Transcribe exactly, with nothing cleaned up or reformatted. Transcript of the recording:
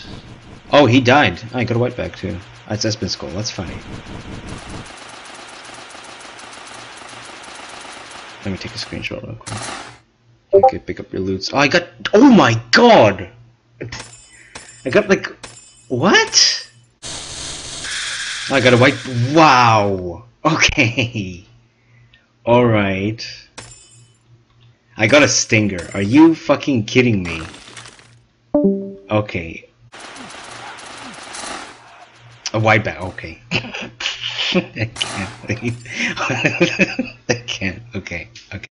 Oh, he died. Oh, I got a white bag too. That's Espen skull. That's funny. Let me take a screenshot real quick. Okay, pick up your loots. Oh, I got. Oh my god! I got like. What? I got a white. Wow! Okay. Alright. I got a stinger. Are you fucking kidding me? Okay. A white bag. Okay. I can't. I can't. Okay. Okay.